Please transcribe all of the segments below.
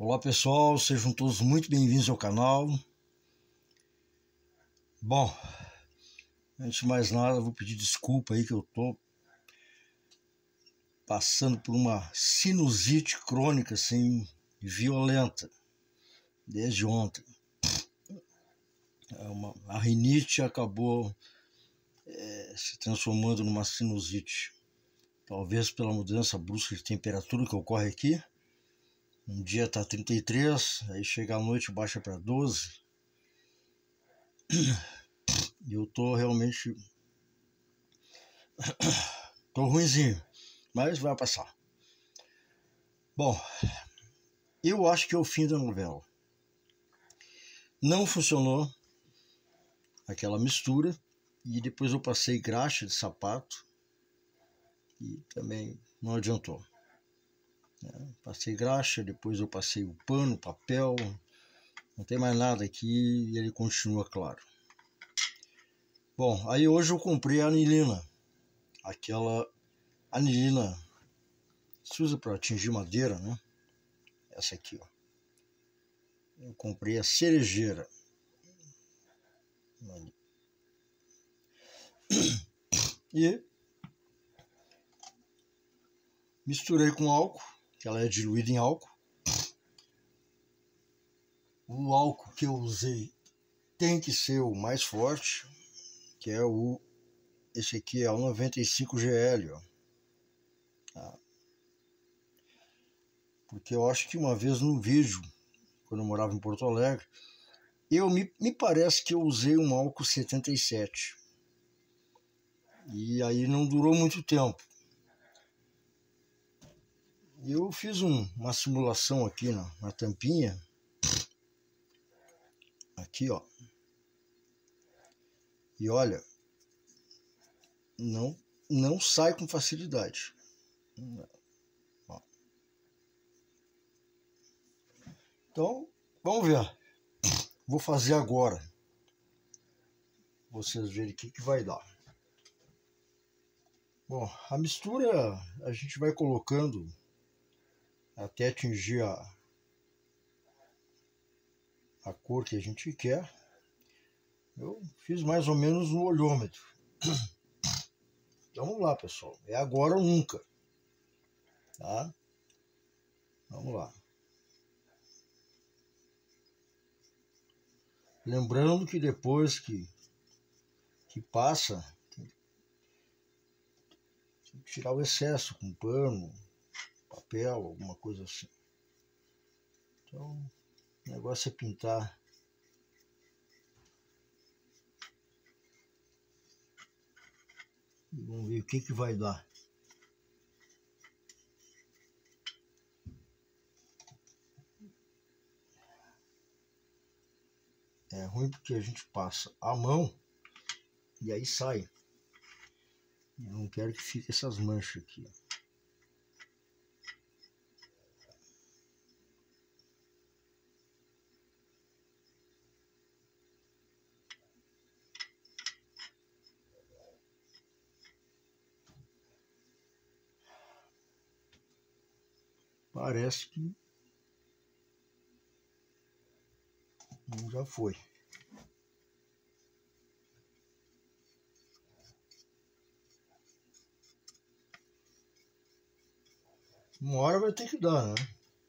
Olá pessoal, sejam todos muito bem-vindos ao canal. Bom, antes de mais nada, vou pedir desculpa aí que eu tô passando por uma sinusite crônica assim, violenta, desde ontem. A rinite acabou se transformando numa sinusite, talvez pela mudança brusca de temperatura que ocorre aqui. Um dia tá 33, aí chega à noite baixa para 12. E eu tô realmente tô ruinzinho, mas vai passar. Bom, eu acho que é o fim da novela. Não funcionou aquela mistura e depois eu passei graxa de sapato e também não adiantou. Passei graxa, depois eu passei o pano, papel, não tem mais nada aqui e ele continua claro. Bom, aí hoje eu comprei a anilina, aquela anilina que se usa para atingir madeira, né? Essa aqui, ó. Eu comprei a cerejeira. E misturei com álcool, que ela é diluída em álcool. O álcool que eu usei tem que ser o mais forte, que é esse aqui é o 95GL, ó. Tá? Porque eu acho que uma vez num vídeo, quando eu morava em Porto Alegre, me parece que eu usei um álcool 77. E aí não durou muito tempo. Eu fiz uma simulação aqui na tampinha. Aqui, ó. E olha, não sai com facilidade. Ó. Então, vamos ver. Vou fazer agora. Vocês verem o que vai dar. Bom, a mistura a gente vai colocando até atingir a cor que a gente quer. Eu fiz mais ou menos no olhômetro. Então vamos lá, pessoal. É agora ou nunca. Tá? Vamos lá. Lembrando que depois que passa, tem que tirar o excesso com pano, papel, alguma coisa assim. Então, o negócio é pintar. E vamos ver o que vai dar. É ruim porque a gente passa a mão e aí sai. Eu não quero que fique essas manchas aqui. Parece que já foi. Uma hora vai ter que dar, né?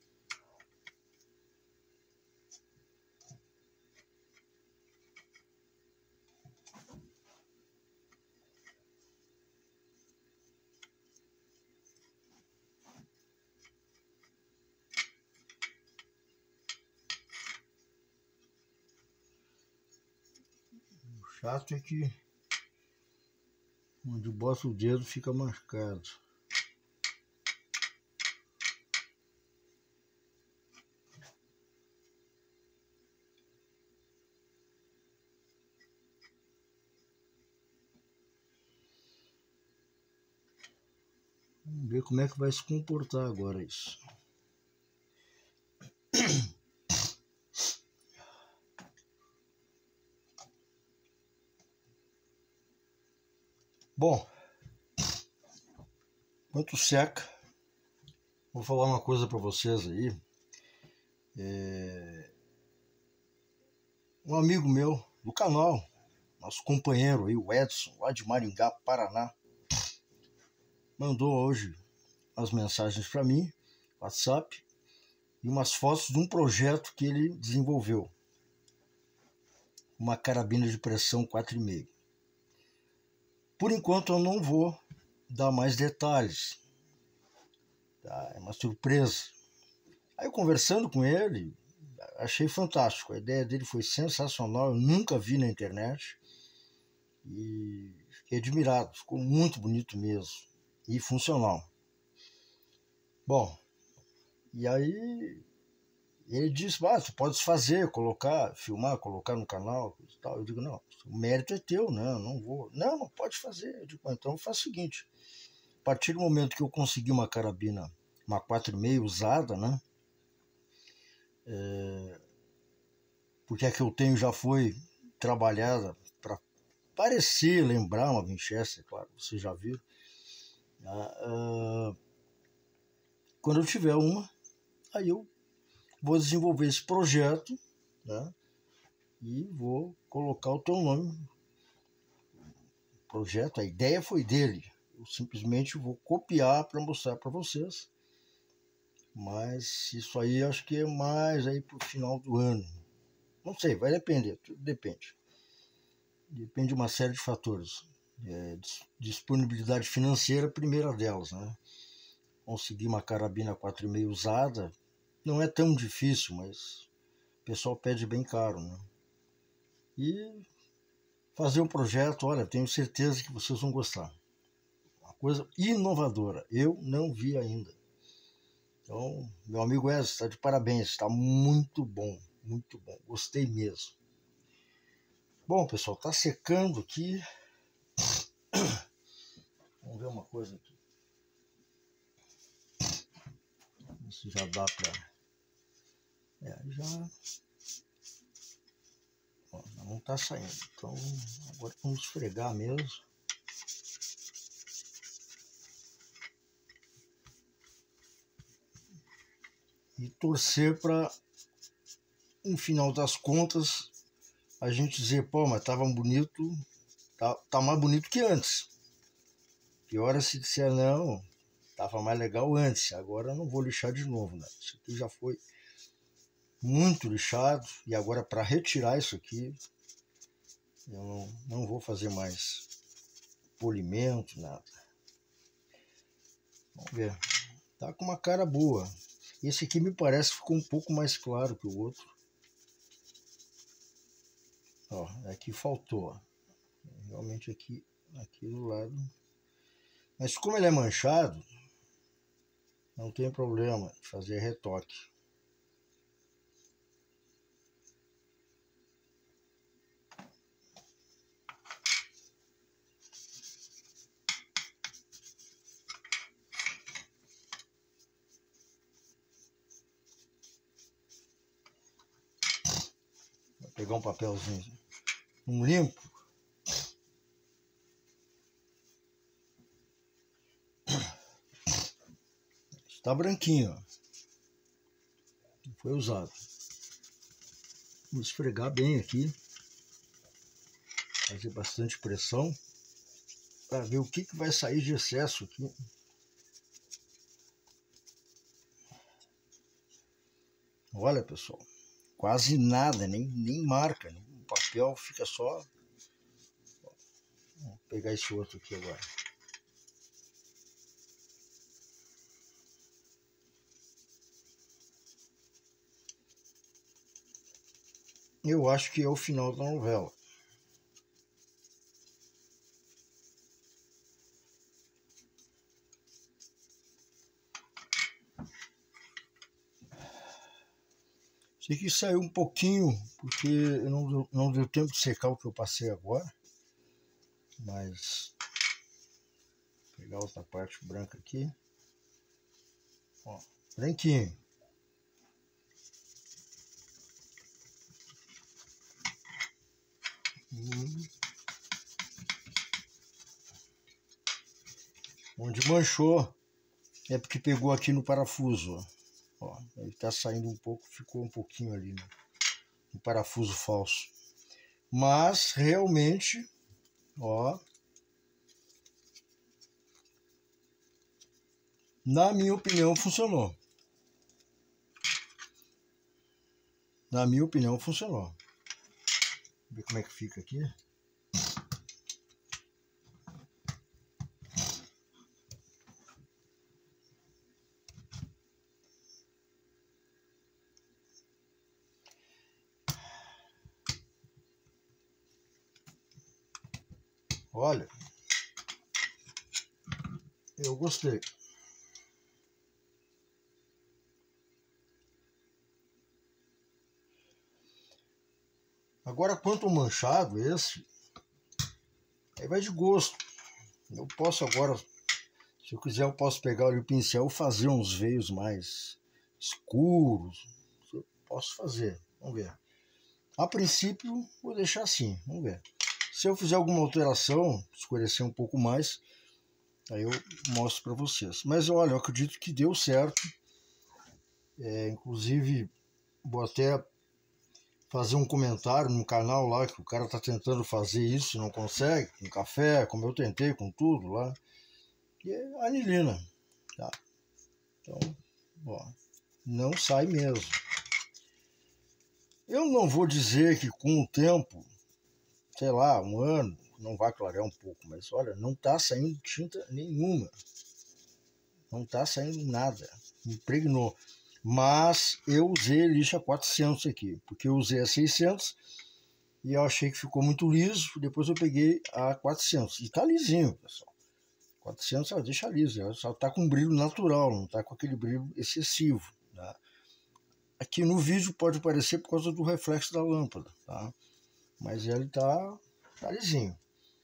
O chato é que onde bota o dedo fica marcado. Vamos ver como é que vai se comportar agora isso. Bom, enquanto seca, vou falar uma coisa para vocês aí. Um amigo meu do canal, nosso companheiro aí, o Edson, lá de Maringá, Paraná, mandou hoje as mensagens para mim, WhatsApp, e umas fotos de um projeto que ele desenvolveu. Uma carabina de pressão 4,5. Por enquanto eu não vou dar mais detalhes, tá? É uma surpresa. Aí conversando com ele, achei fantástico. A ideia dele foi sensacional, eu nunca vi na internet. E fiquei admirado, ficou muito bonito mesmo. E funcional. Bom, e aí ele disse, tu pode fazer, filmar, colocar no canal e tal. Eu digo, não, o mérito é teu, não vou. Não pode fazer. Eu digo, então faz o seguinte, a partir do momento que eu conseguir uma carabina, uma 4,5 usada, né? Porque a que eu tenho já foi trabalhada para parecer, lembrar uma Winchester, claro, vocês já viram. Quando eu tiver uma, aí eu vou desenvolver esse projeto, né? E vou colocar o teu nome. O projeto, a ideia foi dele. Eu simplesmente vou copiar para mostrar para vocês. Mas isso aí acho que é mais aí pro final do ano. Não sei, vai depender, tudo depende. Depende de uma série de fatores. Disponibilidade financeira, primeira delas, né? Conseguir uma carabina 4,5 usada não é tão difícil, mas o pessoal pede bem caro, né? E fazer um projeto, olha, tenho certeza que vocês vão gostar. Uma coisa inovadora, eu não vi ainda. Então, meu amigo Wesley, está de parabéns, está muito bom, gostei mesmo. Bom, pessoal, tá secando aqui. Vamos ver uma coisa aqui. Se já dá para... já não tá saindo. Então, agora vamos esfregar mesmo. E torcer para, no final das contas, a gente dizer, mas tava bonito, tá mais bonito que antes. Pior é se disser, não, tava mais legal antes, agora eu não vou lixar de novo, né? Isso aqui já foi muito lixado, e agora para retirar isso aqui, eu não vou fazer mais polimento, nada. Vamos ver, tá com uma cara boa. Esse aqui me parece que ficou um pouco mais claro que o outro. Ó, aqui faltou, ó. Realmente aqui do lado. Mas como ele é manchado, não tem problema de fazer retoque. Vou pegar um papelzinho, limpo. Está branquinho, ó. Não foi usado. Vou esfregar bem aqui, fazer bastante pressão para ver o que vai sair de excesso aqui. Olha, pessoal, quase nada, nem marca, né? O papel fica só. Vou pegar esse outro aqui agora. Eu acho que é o final da novela. Sei que saiu um pouquinho, porque não deu tempo de secar o que eu passei agora. Mas vou pegar outra parte branca aqui. Ó, branquinho. Onde manchou é porque pegou aqui no parafuso, ó. Ele está saindo um pouco, ficou um pouquinho ali, né? Um parafuso falso. Mas realmente, ó, na minha opinião funcionou. Na minha opinião funcionou. Vamos ver como é que fica aqui. Olha, eu gostei. Agora, quanto ao manchado, esse, aí vai de gosto. Eu posso agora, se eu quiser, eu posso pegar o pincel e fazer uns veios mais escuros. Eu posso fazer, vamos ver. A princípio, vou deixar assim, vamos ver. Se eu fizer alguma alteração, escurecer um pouco mais, aí eu mostro para vocês. Mas olha, eu acredito que deu certo. Inclusive, vou até fazer um comentário no canal lá que o cara tá tentando fazer isso e não consegue, com café, como eu tentei, com tudo lá. E é anilina, tá? Então, ó, não sai mesmo. Eu não vou dizer que com o tempo, sei lá, um ano, não vai clarear um pouco, mas olha, não tá saindo tinta nenhuma. Não tá saindo nada. Impregnou. Mas eu usei lixa 400 aqui, porque eu usei a 600 e eu achei que ficou muito liso. Depois eu peguei a 400 e tá lisinho, pessoal. 400 ela deixa liso, ela só tá com brilho natural, não tá com aquele brilho excessivo, tá? Aqui no vídeo pode parecer por causa do reflexo da lâmpada, tá? Mas ele tá lisinho.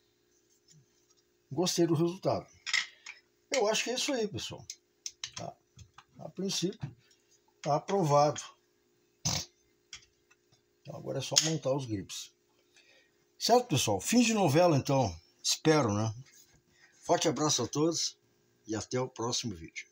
Gostei do resultado. Eu acho que é isso aí, pessoal. Tá? A princípio, tá aprovado. Então agora é só montar os grips. Certo, pessoal? Fim de novela, então. Espero, né? Forte abraço a todos e até o próximo vídeo.